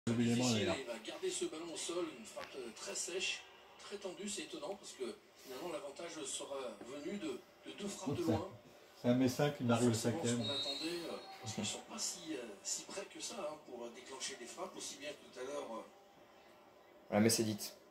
Difficile, il va garder ce ballon au sol, une frappe très sèche, très tendue, c'est étonnant parce que finalement l'avantage sera venu de deux frappes de loin. C'est un Messin qui marque le cinquième. cinquième. Ce qu'on attendait, parce qu'ils ne sont pas si près que ça pour déclencher des frappes, aussi bien que tout à l'heure. Voilà, mais c'est dit.